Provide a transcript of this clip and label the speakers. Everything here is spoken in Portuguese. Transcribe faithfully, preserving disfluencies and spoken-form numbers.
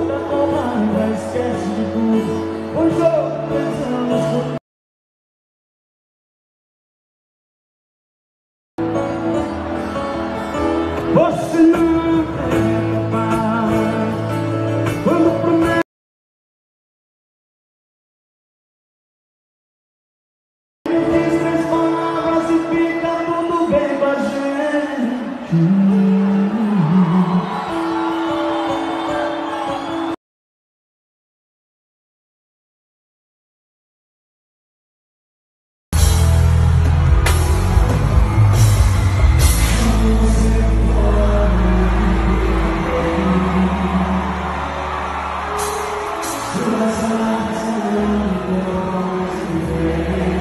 Speaker 1: outra tomada, esquece de tudo. O jogo pensamos por... Você nunca é capaz quando promete. Me diz três palavras e fica tudo bem com a gente. You're